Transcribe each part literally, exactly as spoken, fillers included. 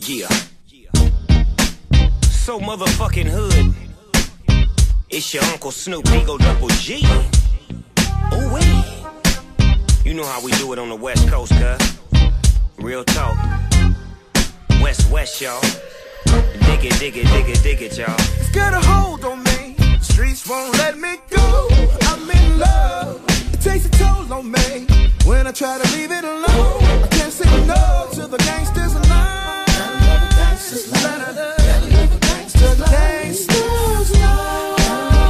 Yeah. So motherfucking hood. It's your Uncle Snoop, Eagle Double G. Ooh wee. You know how we do it on the West Coast, cuz. Real talk. West West, y'all. Dig it, dig it, dig it, dig it, y'all. It's got a hold on me. The streets won't let me go. I'm in love. It takes a toll on me. When I try to leave it alone, I can't say no to the gangsters alive. Gangsters alive. Gangsters alive.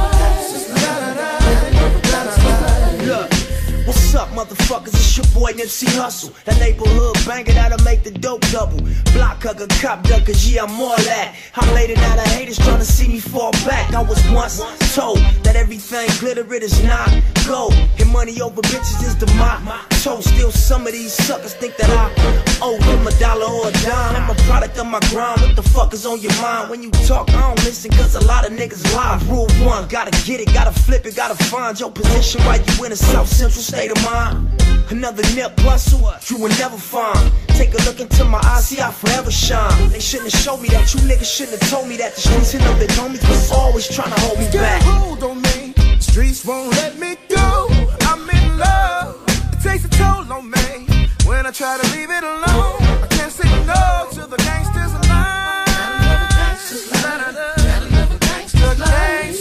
Look, what's up, motherfuckers? It's your boy Nipsey Hussle. That neighborhood banger that'll make the dope double. Block hugger, cop ducker, yeah, I'm all that. I'm laid it out of haters trying to see me fall back. I was once told that everything glitter, it is not gold. And money over bitches is the motto. Still some of these suckers think that I owe them a dollar or a dime. I'm a product of my grind. What the fuck is on your mind? When you talk, I don't listen, cause a lot of niggas lie. Rule one, gotta get it, gotta flip it, gotta find your position while you in a South Central state of mind. Another nip bustle, you will never find. Take a look into my eyes, see I forever shine. They shouldn't have showed me that, you niggas shouldn't have told me that. The streets and the big homies was always trying to hold me back. Got a hold on me, the streets won't let me go. I'm in love, it takes a toll on me. When I try to leave it alone, I can't say no to the gangsters alive. Gangsters alive. Gangsters alive.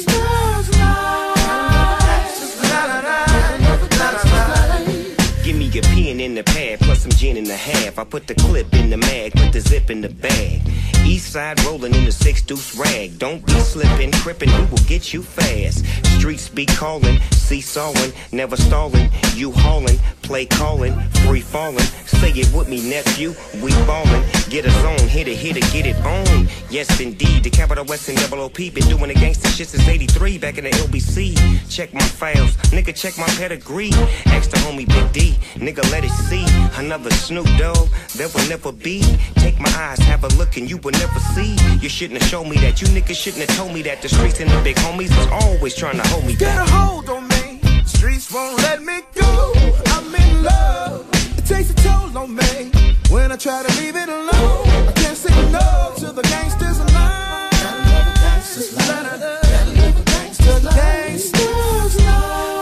Give me a pen in the pad, plus some gin in the half. I put the clip in the mag, put the zip in the bag. East side rolling in the six deuce rag. Don't be slipping, crippin', we will get you fast. Streets be calling, seesawing, never stalling. You haulin', play callin', free fallin'. Say it with me, nephew, we ballin'. Get us on, hit it, hit it, get it on. Yes, indeed, the Capital West and Double O P been doing the gangsta shit since eighty-three, back in the L B C. Check my files, nigga, check my pedigree. Ask the homie Big D, nigga, let it see. Another Snoop Dogg, there will never be. Take my eyes, have a look, and you will never see. You shouldn't have showed me that. You niggas shouldn't have told me that. The streets and the big homies is always trying to hold me back. Got a hold on me. The streets won't let me go. I'm in love. It takes a toll on me. When I try to leave it alone, I can't say no to the gangsters alive. Gangsters alive. Gangsters alive. Gangsters alive.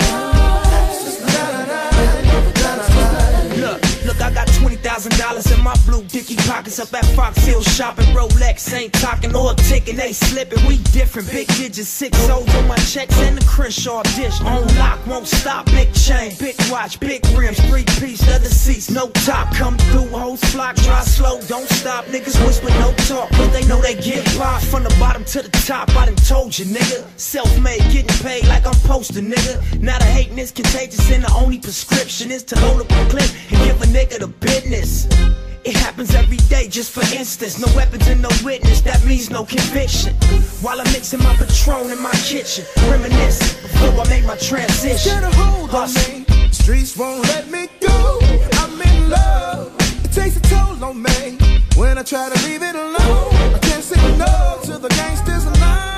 Look, look, I got twenty thousand dollars in my blue dicky pockets. Up at Fox Hill shopping. Rolex ain't talking or ticking, they slipping. We different, big digits, six O's on my checks and the Crenshaw dish. On lock, won't stop, big chain, big watch, big rims, three piece, leather seats, no top. Come through, hoes flock, drive slow, don't stop. Niggas whisper, no talk, but they know they get popped. From the bottom to the top, I done told you, nigga. Self-made, getting paid like I'm posted, nigga. Now the hating is contagious and the only prescription is to load up a clip and give a nigga the business. It happens every day, just for instance. No weapons and no witness, that means no conviction. While I'm mixing my Patron in my kitchen, reminiscing before I make my transition. Get a hold on me, the streets won't let me go. I'm in love, it takes a toll on me. When I try to leave it alone, I can't say no to the gangsters alive.